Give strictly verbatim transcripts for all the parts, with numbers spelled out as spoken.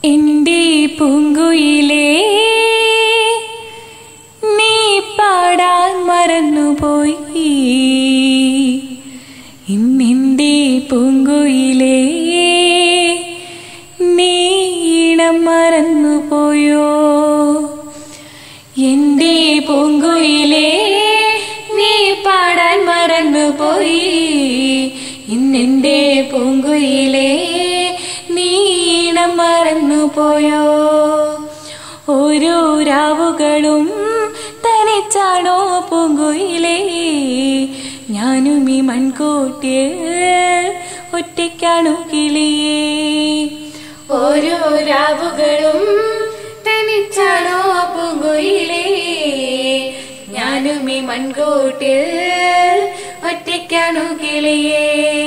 എന്റെ പൂങ്കുയിലേ നീ പാടാൻ മറന്നുപോയി. ഇന്നെന്റെ പൂങ്കുയിലേ നീ ഈണം മറന്നുപോയോ. എന്റെ പൂങ്കുയിലേ നീ പാടാൻ മറന്നുപോയി. ഇന്നെന്റെ പൂങ്കുയിലേ നീ ഈണം മറന്നുപോയോ. ഓരോ രാവുകളും തനിച്ചാണോ പൂങ്കുയിലേ. ഞാനും ഈ മൺകൂട്ടിൽ ഒറ്റയ്ക്കാണു കിളിയേ. ഓരോ രാവുകളും തനിച്ചാണോ പൂങ്കുയിലേ. ഞാനും ഈ മൺകൂട്ടിൽ ഒറ്റയ്ക്കാണു കിളിയേ.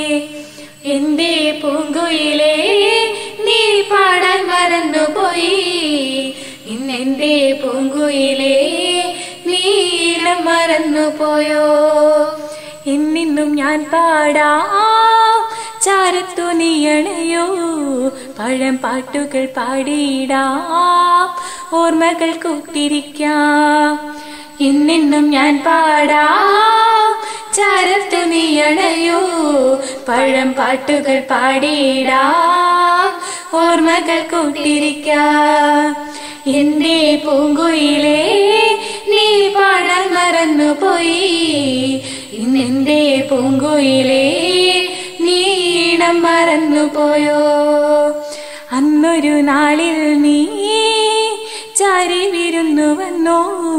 എന്റെ പൂങ്കുയിലേ നീ പാടാൻ മറന്നുപോയി. ഇന്നെന്റെ പൂങ്കുയിലേ നീ ഈണം മറന്നുപോയോ. ഇന്നിന്നും ഞാൻ പാടാം ചാരത്തു നീയണയോ. പഴം പാട്ടുകൾ പാടിയിടാം ഓർമ്മകൾ കൂട്ടിരിക്കാം. ഇന്നിന്നും ഞാൻ പാടാം ചാരത്തു നീയണയോ. പഴം പാട്ടുകൾ പാടിയിടാം ഓർമ്മകൾ കൂട്ടിരിക്കാം. എന്റെ പൂങ്കുയിലേ നീ പാടാൻ മറന്നുപോയി. ഇന്നെന്റെ പൂങ്കുയിലേ നീ ഈണം മറന്നുപോയോ. അന്നൊരു നാളിൽ നീ ചാരി വിരുന്നു വന്നോ.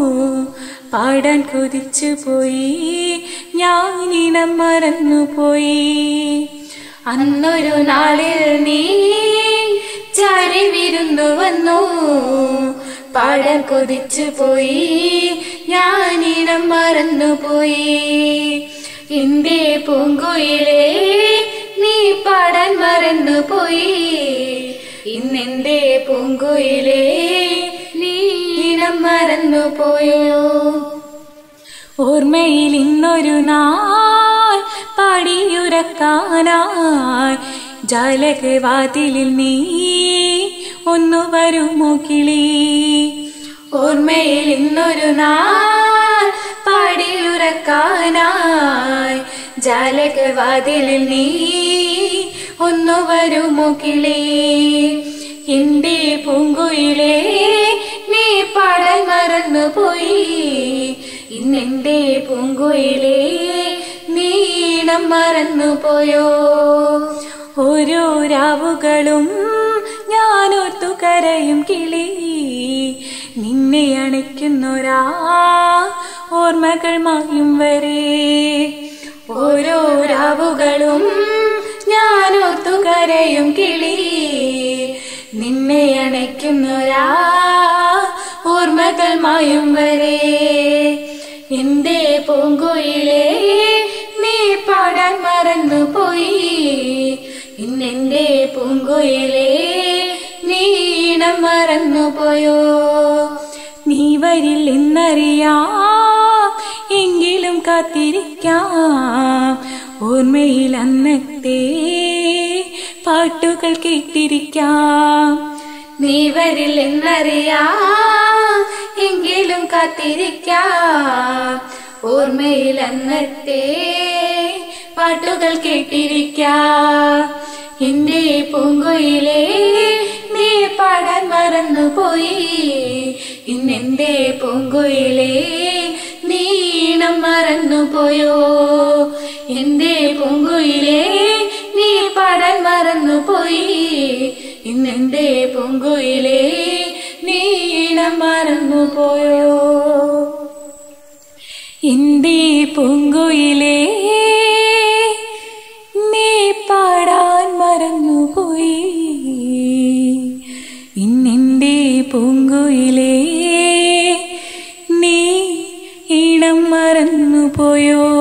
പാടാൻ കൊതിച്ചു പോയി ഞാൻ ഈണം മറന്നുപോയി. അന്നൊരു നാളിൽ നീ ചാരി വിരുന്നു വന്നു. പാടാൻ കൊതിച്ചു പോയി ഞാൻ ഈണം മറന്നുപോയി. എന്റെ പൂങ്കുയിലേ നീ പാടാൻ മറന്നുപോയി. ഇന്നെന്റെ പൂങ്കുയിലേ നീ ഈണം മറന്നുപോയോ. ഓർമ്മയിൽ ഇന്നൊരു നാൾ പാടിയുറക്കാനായി ജാലകവാതിലിൽ നീ ഒന്നു വരുമോ കിളി. ഓർമ്മയിൽ ഇന്നൊരു നാൾ പാടിയുറക്കാനായി ജാലകവാതിലിൽ നീ ഒന്നു വരുമോ കിളി. എന്റെ പൂങ്കുയിലേ നീ പാടാൻ മറന്നുപോയി. ഇന്നെന്റെ പൂങ്കുയിലേ നീ ഈണം മറന്നുപോയോ. ഓരോ രാവുകളും ഞാനോർത്തു കരയും കിളി. നിന്നെ അണയ്ക്കുന്നൊരാ ഓർമ്മകൾ മായും വരെ. ഓരോ രാവുകളും ഞാനോർത്തു കരയും കിളി. നിന്നെ അണയ്ക്കുന്നൊരാ ഓർമ്മകൾ മായും വരെ. എന്റെ പൂങ്കുയിലേ നീ പാടാൻ മറന്നുപോയി. ഇന്നെന്റെ പൂങ്കുയിലേ നീ ഈണം മറന്നുപോയോ. നീ വരില്ലെന്നറിയാം എങ്കിലും കാത്തിരിക്കാം. ഓർമ്മയിൽ അന്നത്തെ പാട്ടുകൾ കേട്ടിരിക്കാം. നീ വരില്ലെന്നറിയാം എങ്കിലും കാത്തിരിക്കാം. ഓർമ്മയിൽ അന്നത്തെ പാട്ടുകൾ കേട്ടിരിക്കാം. എന്റെ പൂങ്കുയിലേ നീ പാടാൻ മറന്നുപോയി. ഇന്നെന്റെ പൂങ്കുയിലേ നീ ഈണം മറന്നുപോയോ. എന്റെ പൂങ്കുയിലേ നീ പാടാൻ മറന്നുപോയി. ഇന്നെന്റെ പൂങ്കുയിലേ നീ ഈണം മറന്നുപോയോ. എന്റെ പൂങ്കുയിലേ നീ പാടാൻ മറന്നുപോയി. ഇന്നെന്റെ പൂങ്കുയിലേ നീ ഈണം മറന്നുപോയോ.